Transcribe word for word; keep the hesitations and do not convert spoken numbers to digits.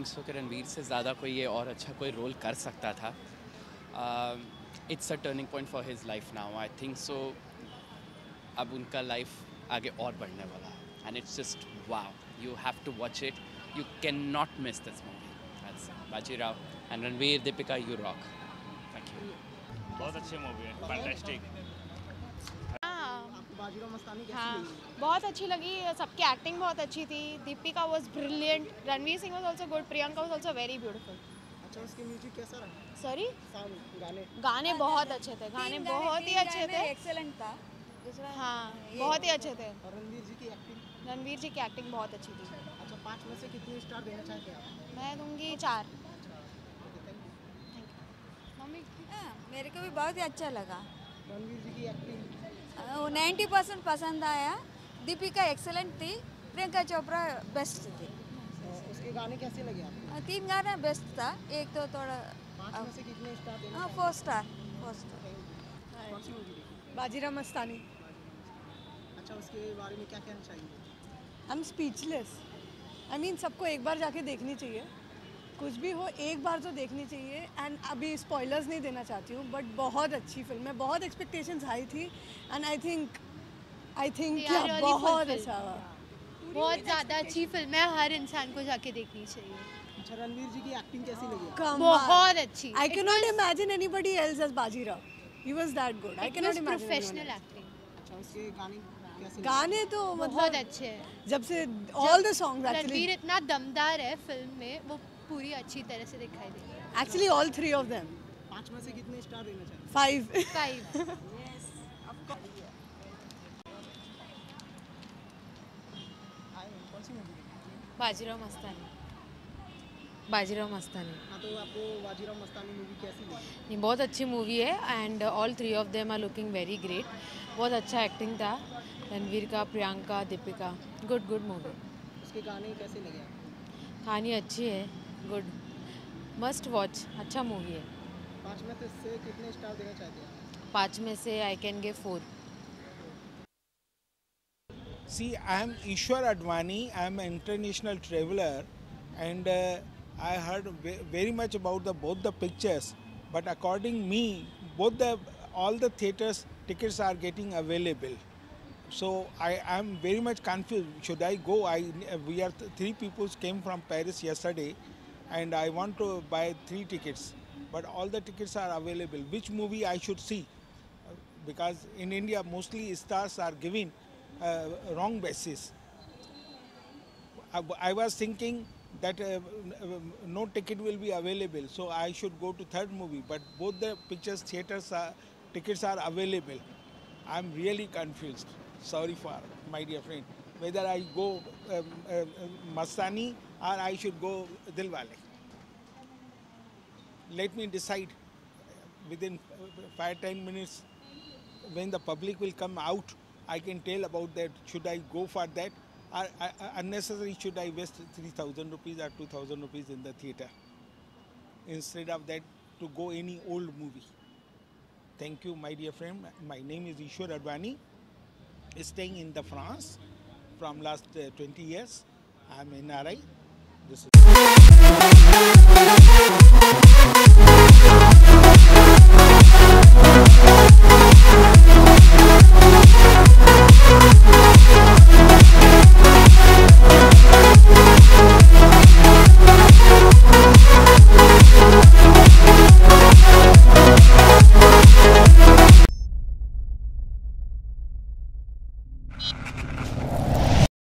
सो कि रणवीर से ज़्यादा कोई ये और अच्छा कोई रोल कर सकता था. It's a turning point for his life now. I think so अब उनका लाइफ आगे और बढ़ने वाला है. And it's just wow. You have to watch it. You can not miss this movie. That's Bajirao and Ranveer, Deepika, you rock. Thank you. बहुत अच्छी movie है, फैंटास्टिक. बाजीराव मस्तानी कैसी हाँ, लगी? बहुत अच्छी लगी. सबकी एक्टिंग बहुत अच्छी थी. Deepika was brilliant. Ranveer Singh was also good. Priyanka was also very beautiful. अच्छा, उसके म्यूजिक कैसा रहा? सॉरी, साउंड, गाने गाने बहुत अच्छे थे. गाने बहुत ही अच्छे थे. एक्सेलेंट था. हाँ, बहुत ही अच्छे थे. और रणवीर जी की एक्टिंग? रणवीर जी की एक्टिंग बहुत अच्छी थी. अच्छा, पाँच में से कितने स्टार देना चाहते हैं आप? मैं दूंगी चार. मम्मी, मेरे को भी बहुत ही अच्छा लगा. रणवीर जी की एक्टिंग नाइन्टी परसेंट पसंद आया. दीपिका एक्सेलेंट थी. प्रियंका चोपड़ा बेस्ट थी. उसके गाने कैसे लगे आपको? तीन गाना बेस्ट था. एक तो थोड़ा पाँच में से कितने स्टार देना हाँ, चाहेंगे? Four star. Four star. कौन सी मूवी देखी? बाजीराव मस्तानी. अच्छा, उसके बारे में क्या कहना चाहिए? I am speechless. I mean सबको एक बार जाके देखनी चाहिए. कुछ भी हो एक बार तो देखनी चाहिए. एंड अभी स्पॉयलर्स नहीं देना चाहती हूँ, बट बहुत अच्छी फिल्म है. बहुत एक्सपेक्टेशंस हाई थी and I think I think really बहुत fulfilled. अच्छा हुआ. बहुत ज़्यादा अच्छी फिल्म है. हर इंसान को जाके देखनी चाहिए. अच्छा, रणवीर जी की एक्टिंग कैसी लगी? बहुत अच्छी. I can not imagine anybody else as Bajirao. He was that good. I can not imagine professional acting. अच्छा, उसके गाने कैसे? गाने तो बहुत मतलब अच्छे हैं. जब से all the songs Ranveer actually इतना दमदार है फिल्म में. वो पूरी अच्छी तरह से दिखाई दे रही है. Actually all three of them. पाँच में से कितने स्टार देना चाहेंगे? फाइव. फाइव. कौन सी मूवी देखी? बाजीराव मस्तानी. बाजीराव मस्तानी. हाँ, तो आपको बाजीराव मस्तानी मूवी कैसी लगी? ये बहुत अच्छी मूवी है and all three of them are looking very great. बहुत अच्छा एक्टिंग था रणवीर का, Priyanka, Deepika. Good good movie. उसके गाने कैसे लगे आपको? कहानी अच्छी है. गुड. Must watch. अच्छा मूवी है. पाँच में से कितने स्टार देना चाहते हैं? पाँच में से I can give four. See, I am Ishwar Advani. I am an international traveler, and uh, I heard ve very much about the both the pictures. But according me, both the all the theaters tickets are getting available. So I am very much confused. Should I go? I we are th three people came from Paris yesterday, and I want to buy three tickets. But all the tickets are available. Which movie I should see? Because in India mostly stars are given. Uh, wrong basis. I, I was thinking that uh, no ticket will be available, so I should go to third movie. But both the pictures theaters are, tickets are available. I'm really confused. Sorry for my dear friend. Whether I go um, uh, Mastani or I should go Dilwale. Let me decide within five ten minutes when the public will come out. I can tell about that. Should I go for that, or uh, unnecessary should I waste three thousand rupees or two thousand rupees in the theater instead of that to go any old movie? Thank you, my dear friend. My name is Ishwar Advani. Staying in the France from last uh, twenty years. I am N R I. This is